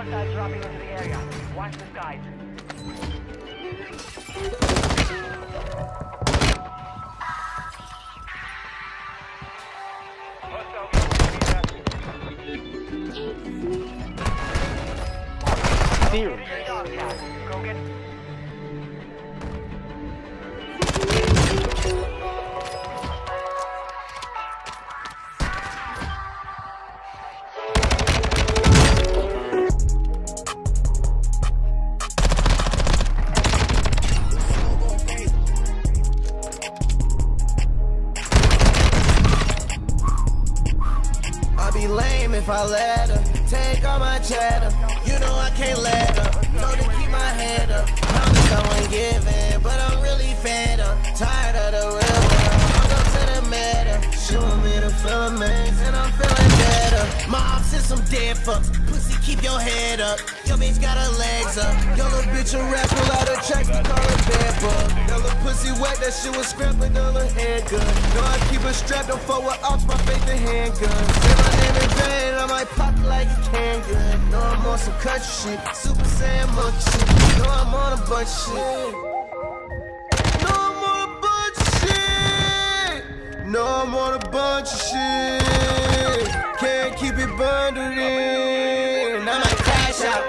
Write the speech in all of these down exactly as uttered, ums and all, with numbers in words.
Hostiles dropping into the area. Watch the skies. Zero. Go get. If I let her take all my cheddar, you know I can't let her. Know to keep my head up. Promise I won't give in, but I'm really fed up. Tired of the real world. I'll go to the meta. Showing me the filaments, and I'm feeling better. My ops is some dead fucks. Pussy, keep your head up. Your bitch got her legs up. Your little bitch a rap pull out her tracks to call her bad bug. Your little pussy wet, that shit was scrapping on her head gun. Know I keep her strapped up for what ops, my faith in handgun. Say my name in vain, I might pop it like a can gun. Know I'm on some country shit, Super Saiyan monkey shit. Know I'm on a bunch of shit. Know I'm on a bunch of shit. Know I'm on a bunch of shit. Can't keep it bundled in. I might crash out.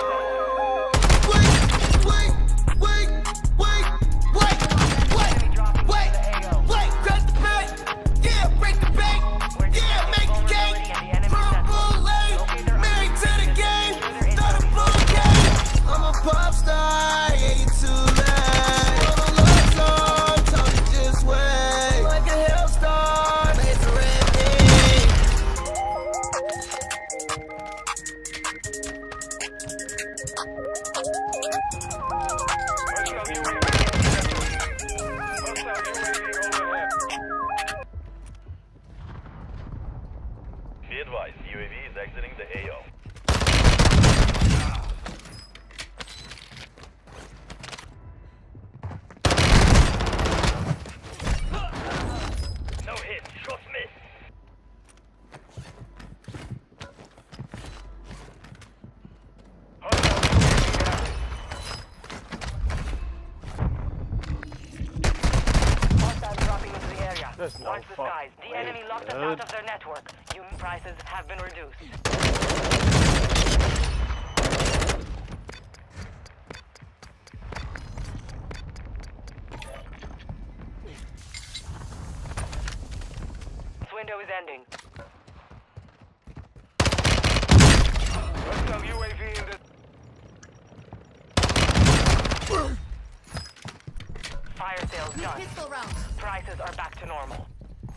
Watch the skies. The enemy locked us out of their network. Human prices have been reduced. This window is ending. Hostile U A V in the... Fire sales done. Pistol round. Prices are back to normal.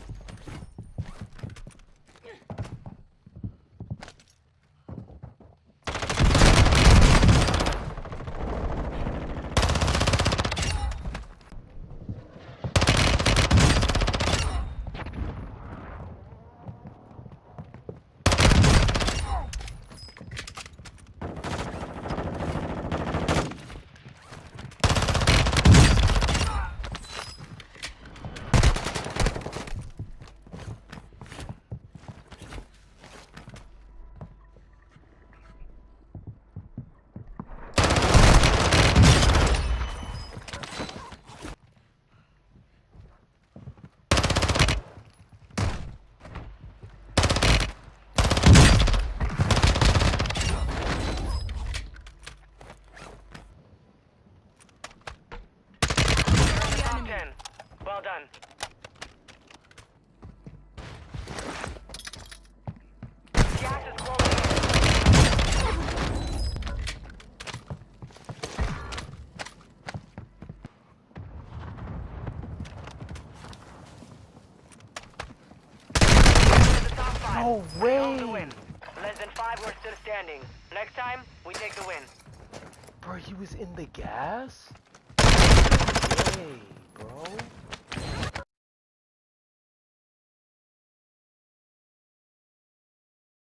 Well done. Gas is closing No way. Less than five, we're still standing. Next time, we take the win. Bro, he was in the gas? Hey, bro.